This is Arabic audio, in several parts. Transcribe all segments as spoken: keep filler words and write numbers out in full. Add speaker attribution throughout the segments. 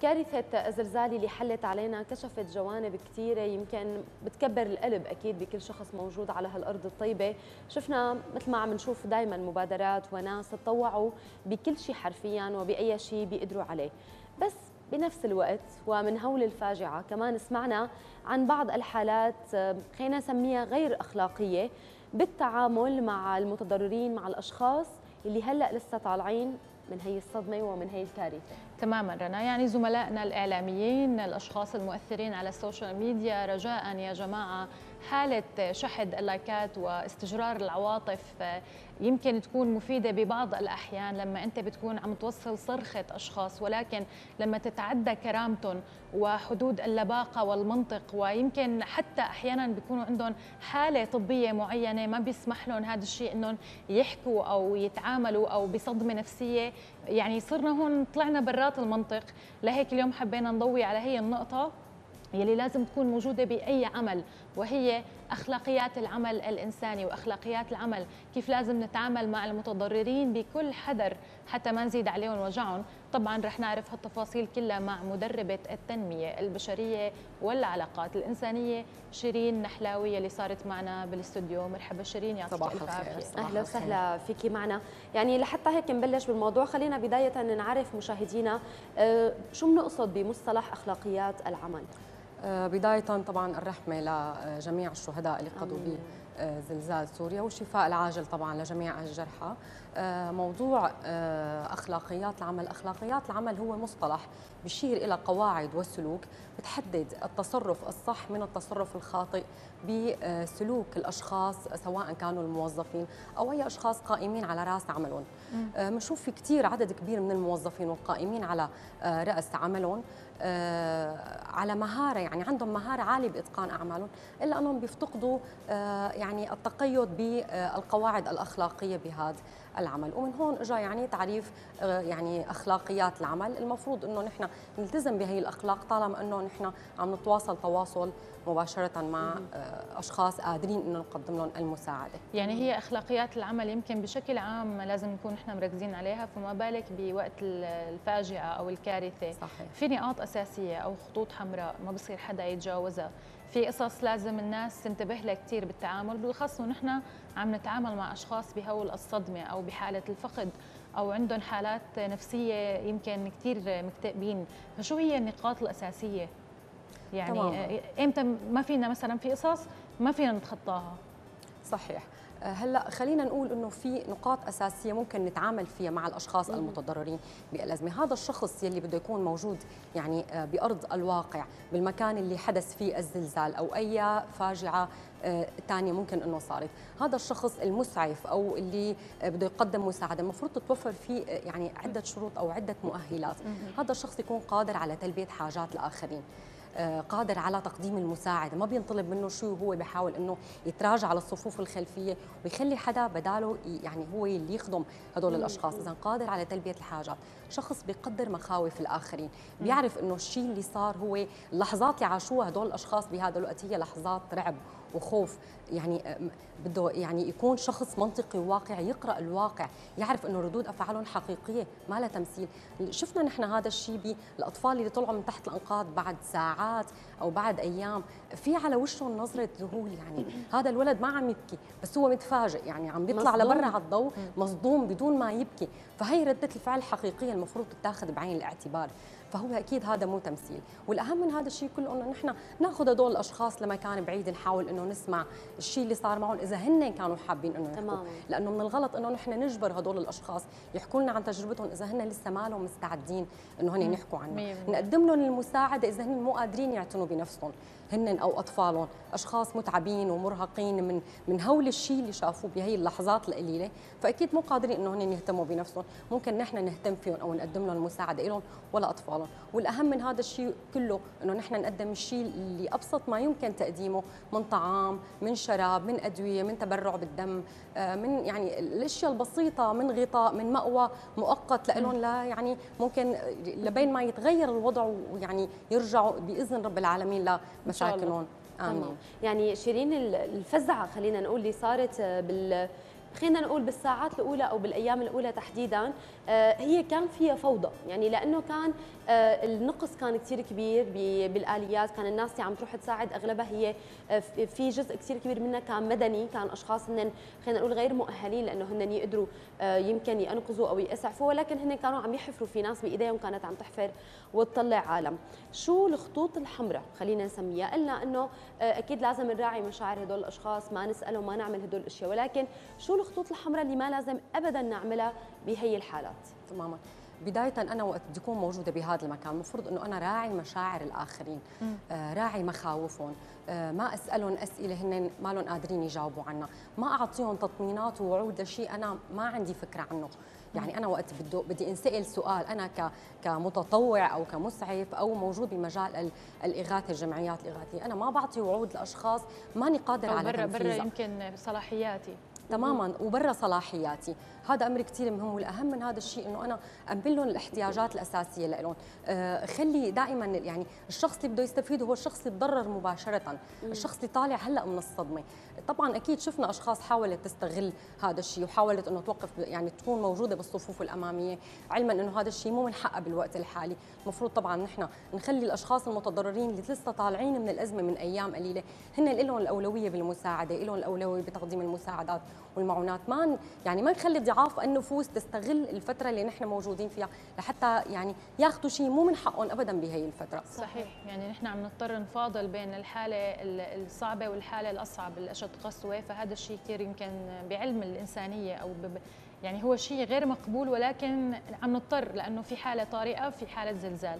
Speaker 1: كارثة الزلزال اللي حلت علينا كشفت جوانب كثيرة يمكن بتكبر القلب أكيد بكل شخص موجود على هالأرض الطيبة. شفنا مثل ما عم نشوف دائما مبادرات وناس تطوعوا بكل شيء حرفيا وبأي شيء بيقدروا عليه، بس بنفس الوقت ومن هول الفاجعة كمان سمعنا عن بعض الحالات خلينا نسميها غير أخلاقية بالتعامل مع المتضررين، مع الأشخاص اللي هلأ لسه طالعين من هي الصدمة ومن هي الكارثة.
Speaker 2: تماما رنا، يعني زملائنا الإعلاميين، الأشخاص المؤثرين على السوشيال ميديا، رجاء يا جماعة حالة شحذ اللايكات واستجرار العواطف يمكن تكون مفيدة ببعض الأحيان لما أنت بتكون عم توصل صرخة أشخاص، ولكن لما تتعدى كرامتهم وحدود اللباقة والمنطق، ويمكن حتى أحيانا بيكونوا عندهم حالة طبية معينة ما بيسمح لهم هذا الشيء أنهم يحكوا أو يتعاملوا أو بصدمة نفسية، يعني صرنا هون طلعنا برات المنطق. لهيك اليوم حبينا نضوي على هي النقطة يلي لازم تكون موجودة بأي عمل، وهي أخلاقيات العمل الإنساني وأخلاقيات العمل، كيف لازم نتعامل مع المتضررين بكل حذر حتى ما نزيد عليهم وجعهم. طبعا رح نعرف هالتفاصيل كلها مع مدربة التنمية البشرية والعلاقات الإنسانية شيرين نحلاوي اللي صارت معنا بالاستوديو. مرحبا شيرين، يعطيك الف عافية.
Speaker 1: أهلا وسهلا فيكي معنا. يعني لحتى هيك نبلش بالموضوع، خلينا بداية نعرف مشاهدينا شو بنقصد بمصطلح أخلاقيات العمل.
Speaker 3: بداية طبعا الرحمة لجميع الشهداء اللي قضوا بزلزال سوريا، والشفاء العاجل طبعا لجميع الجرحى. موضوع أخلاقيات العمل، أخلاقيات العمل هو مصطلح بيشير إلى قواعد وسلوك بتحدد التصرف الصح من التصرف الخاطئ بسلوك الأشخاص، سواء كانوا الموظفين أو أي أشخاص قائمين على رأس عملهم. بنشوف في كتير عدد كبير من الموظفين والقائمين على رأس عملهم على مهارة، يعني عندهم مهارة عالية بإتقان أعمالهم، إلا أنهم بيفتقدوا يعني التقيد بالقواعد الأخلاقية بهذا العمل. ومن هون اجى يعني تعريف يعني اخلاقيات العمل. المفروض انه نحن نلتزم بهي الاخلاق طالما انه نحن عم نتواصل تواصل مباشره مع اشخاص قادرين انه نقدم لهم المساعده.
Speaker 2: يعني هي اخلاقيات العمل يمكن بشكل عام لازم نكون نحن مركزين عليها، فما بالك بوقت الفاجعه او الكارثه.
Speaker 3: صحيح.
Speaker 2: في نقاط اساسيه او خطوط حمراء ما بصير حدا يتجاوزها، في قصص لازم الناس تنتبه لها كثير بالتعامل، بالاخص ونحن عم نتعامل مع اشخاص بهول الصدمه او بحاله الفقد او عندهم حالات نفسيه يمكن كثير مكتئبين. فشو هي النقاط الاساسيه؟ يعني تمام. امتى ما فينا مثلا في قصص ما فينا نتخطاها؟
Speaker 3: صحيح. هلا خلينا نقول انه في نقاط اساسيه ممكن نتعامل فيها مع الاشخاص المتضررين بالازمه. هذا الشخص يلي بده يكون موجود يعني بارض الواقع بالمكان اللي حدث فيه الزلزال او اي فاجعه ثانيه ممكن انه صارت، هذا الشخص المسعف او اللي بده يقدم مساعده المفروض تتوفر فيه يعني عده شروط او عده مؤهلات. هذا الشخص يكون قادر على تلبيه حاجات الاخرين، قادر على تقديم المساعده، ما بينطلب منه شيء وهو بيحاول انه يتراجع على الصفوف الخلفيه ويخلي حدا بداله يعني هو اللي يخدم هدول الاشخاص. اذا قادر على تلبيه الحاجات، شخص بيقدر مخاوف الاخرين، بيعرف انه الشيء اللي صار هو اللحظات اللي عاشوها هدول الاشخاص بهذا الوقت هي لحظات رعب وخوف. يعني بده يعني يكون شخص منطقي وواقعي، يقرا الواقع، يعرف انه ردود افعالهم حقيقيه ما لها تمثيل. شفنا نحن هذا الشيء بالاطفال اللي طلعوا من تحت الانقاض بعد ساعات او بعد ايام، في على وشهم نظره ذهول. يعني هذا الولد ما عم يبكي بس هو متفاجئ، يعني عم بيطلع لبرا على الضوء مصدوم بدون ما يبكي. فهي رده الفعل الحقيقيه المفروض تتاخذ بعين الاعتبار. فهو اكيد هذا مو تمثيل. والاهم من هذا الشيء كله انه نحن ناخذ هدول الاشخاص لمكان بعيد، نحاول انه نسمع الشيء اللي صار معهم اذا هن كانوا حابين انه يحكوا، لانه من الغلط انه نحن نجبر هدول الاشخاص يحكوا لنا عن تجربتهم اذا هن لسه ما لهم مستعدين انه هن يحكوا عنه. نقدم لهم المساعده اذا هن مو قادرين يعتنوا بنفسهم هن او اطفالهم، اشخاص متعبين ومرهقين من من هول الشيء اللي شافوه بهي اللحظات القليله، فاكيد مو قادرين انه هن يهتموا بنفسهم. ممكن نحن نهتم فيهم او نقدم لهم المساعده لهم ولا اطفالهم. والاهم من هذا الشيء كله انه نحن نقدم الشيء اللي ابسط ما يمكن تقديمه من طعام، من شراب، من ادويه، من تبرع بالدم، من يعني الاشياء البسيطه، من غطاء، من مأوى مؤقت لهم، لا يعني ممكن لبين ما يتغير الوضع ويعني يرجعوا باذن رب العالمين لمشاكلهم.
Speaker 1: امين. يعني شيرين الفزعه خلينا نقول اللي صارت بال خلينا نقول بالساعات الاولى او بالايام الاولى تحديدا، هي كان فيها فوضى، يعني لانه كان النقص كان كثير كبير بالآليات، كان الناس اللي عم تروح تساعد أغلبها هي في جزء كثير كبير منها كان مدني، كان أشخاص هن خلينا نقول غير مؤهلين لأنه هن يقدروا يمكن ينقذوا أو يسعفوا، ولكن هن كانوا عم يحفروا، في ناس بإيديهم كانت عم تحفر وتطلع عالم. شو الخطوط الحمراء خلينا نسميها؟ قلنا إنه أكيد لازم نراعي مشاعر هدول الأشخاص، ما نسألهم، ما نعمل هدول الأشياء، ولكن شو الخطوط الحمراء اللي ما لازم أبدا نعملها بهي الحالات؟
Speaker 3: تماما. بداية أنا وقت بدي أكون موجودة بهذا المكان المفروض إنه أنا راعي مشاعر الآخرين، آه راعي مخاوفهم، آه ما أسألهم أسئلة هن ما لهم قادرين يجاوبوا عنها، ما أعطيهم تطمينات ووعود لشيء أنا ما عندي فكرة عنه. يعني أنا وقت بدي بدي أنسأل سؤال أنا ك كمتطوع أو كمسعف أو موجود بمجال الإغاثة، الجمعيات الإغاثية، أنا ما بعطي وعود لأشخاص ماني قادر على
Speaker 2: تنفيذها. برا
Speaker 3: برا
Speaker 2: يمكن صلاحياتي
Speaker 3: تماما وبرا صلاحياتي، هذا امر كثير مهم. والاهم من هذا الشيء انه انا امن لهم الاحتياجات الاساسيه لهم، آه خلي دائما يعني الشخص اللي بده يستفيد هو الشخص اللي تضرر مباشره، الشخص اللي طالع هلا من الصدمه. طبعا اكيد شفنا اشخاص حاولت تستغل هذا الشيء وحاولت انه توقف يعني تكون موجوده بالصفوف الاماميه، علما انه هذا الشيء مو من حقها بالوقت الحالي. المفروض طبعا نحن نخلي الاشخاص المتضررين اللي لسه طالعين من الازمه من ايام قليله هن لهم الاولويه بالمساعده، لهم الاولويه بتقديم المساعدات والمعونات، ما يعني ما نخلي ضعاف النفوس تستغل الفتره اللي نحن موجودين فيها لحتى يعني ياخذوا شيء مو من حقهم ابدا بهي الفتره.
Speaker 2: صحيح، يعني نحن عم نضطر نفاضل بين الحاله الصعبه والحاله الاصعب الاشد قسوه، فهذا الشيء كثير يمكن بعلم الانسانيه او يعني هو شيء غير مقبول، ولكن عم نضطر لانه في حاله طارئه، في حاله زلزال.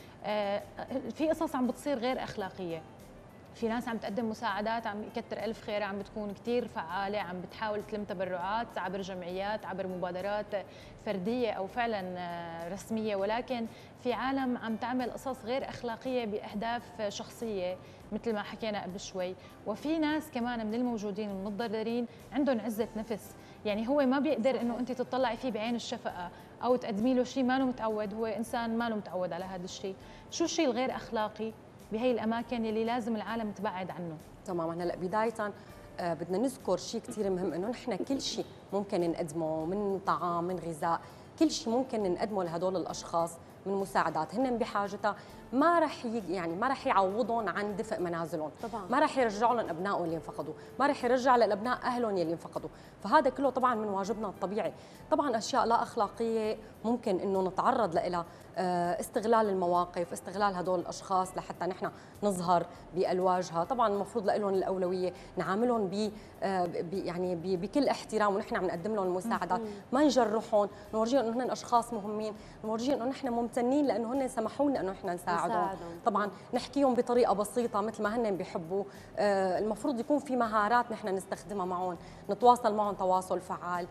Speaker 2: في قصص عم بتصير غير اخلاقيه، في ناس عم تقدم مساعدات عم يكتر ألف خير، عم بتكون كتير فعالة، عم بتحاول تلم تبرعات عبر جمعيات، عبر مبادرات فردية أو فعلا رسمية، ولكن في عالم عم تعمل قصص غير أخلاقية بأهداف شخصية مثل ما حكينا قبل شوي. وفي ناس كمان من الموجودين المتضررين عندهم عزة نفس، يعني هو ما بيقدر انه انت تطلعي فيه بعين الشفقه او تقدمي له شيء ما له متعود، هو انسان ما له متعود على هذا الشيء. شو الشيء الغير اخلاقي بهي الاماكن اللي لازم العالم تبعد عنه؟ تماما.
Speaker 3: هلا بدايه آه بدنا نذكر شيء كثير مهم، انه نحن كل شيء ممكن نقدمه من طعام من غذاء، كل شيء ممكن نقدمه لهدول الاشخاص من مساعدات هن بحاجتها، ما رح يعني ما رح يعوضهم عن دفء منازلهم، طبعا ما رح يرجع لهم ابنائهم اللي انفقدوا، ما رح يرجع للابناء اهلهم اللي انفقدوا، فهذا كله طبعا من واجبنا الطبيعي. طبعا اشياء لا اخلاقيه ممكن انه نتعرض لها، استغلال المواقف، استغلال هدول الاشخاص لحتى نحن نظهر بالواجهه، طبعا المفروض لهم الاولويه، نعاملهم ب يعني بكل احترام ونحن عم نقدم لهم المساعدات، ما نجرحهم، نورجيهم انه هن اشخاص مهمين، نورجيهم انه نحن ممتنين لانه هن سمحوا لنا انه نحن نساعدهم، طبعا نحكيهم بطريقه بسيطه مثل ما هن بيحبوا، المفروض يكون في مهارات نحن نستخدمها معهم، نتواصل معهم تواصل فعال،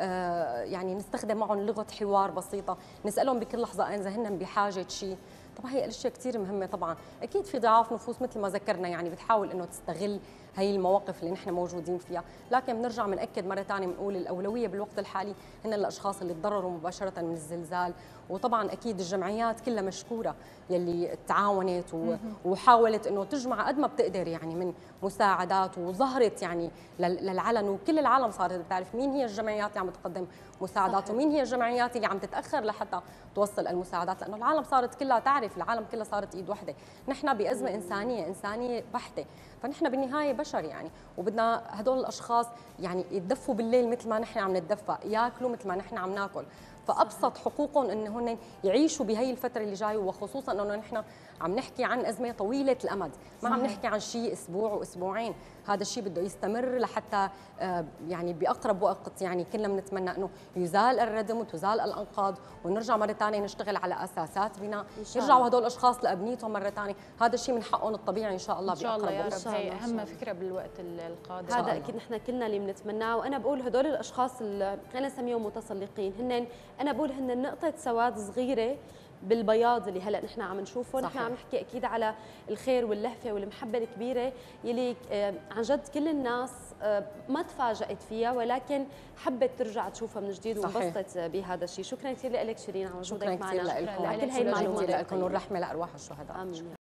Speaker 3: يعني نستخدم معهم لغه حوار بسيطه، نسالهم بكل لحظه اذا هن بحاجه شيء. طبعا هي الاشياء كثير مهمه. طبعا اكيد في ضعاف نفوس مثل ما ذكرنا يعني بتحاول انه تستغل هي المواقف اللي نحن موجودين فيها، لكن بنرجع بنأكد مره ثانيه بنقول الاولويه بالوقت الحالي هن الاشخاص اللي تضرروا مباشره من الزلزال، وطبعا اكيد الجمعيات كلها مشكوره يلي تعاونت وحاولت انه تجمع قد ما بتقدر يعني من مساعدات، وظهرت يعني للعلن، وكل العالم صارت بتعرف مين هي الجمعيات اللي عم تقدم مساعدات صحيح. ومين هي الجمعيات اللي عم تتاخر لحتى توصل المساعدات، لانه العالم صارت كلها تعرف، العالم كلها صارت ايد وحده، نحن بازمه انسانيه انسانيه بحته، فنحن بالنهايه بشر يعني، وبدنا هدول الاشخاص يعني يتدفوا بالليل مثل ما نحن عم نتدفى، ياكلوا مثل ما نحن عم ناكل، فابسط حقوقهم انه هن يعيشوا بهي الفتره اللي جايه، وخصوصا انه نحن عم نحكي عن ازمه طويله الامد، ما عم نحكي عن شيء اسبوع واسبوعين، هذا الشيء بده يستمر لحتى يعني باقرب وقت يعني كلنا بنتمنى انه يزال الردم وتزال الانقاض، ونرجع مره ثانيه نشتغل على اساسات بناء، يرجعوا هدول الاشخاص لابنيتهم مره ثانيه، هذا الشيء من حقهم الطبيعي ان شاء الله
Speaker 2: ان شاء الله يا رب. هي
Speaker 3: وقت.
Speaker 2: اهم فكره بالوقت القادم،
Speaker 1: هذا اكيد نحن كلنا اللي بنتمناه. وانا بقول هدول الاشخاص اللي خلينا نسميهم متسلقين، هن انا بقول هن نقطه سواد صغيره بالبياض اللي هلا نحن عم نشوفه، نحن عم نحكي اكيد على الخير واللهفه والمحبه الكبيره يلي عن جد كل الناس ما تفاجأت فيها، ولكن حبت ترجع تشوفها من جديد وانبسطت بهذا الشيء. شكرا كثير لك شيرين على وجودك معنا،
Speaker 3: شكرا كثير لكم،
Speaker 1: كل هي المعلومات
Speaker 3: لكم، والرحمه لارواح الشهداء.
Speaker 1: امين.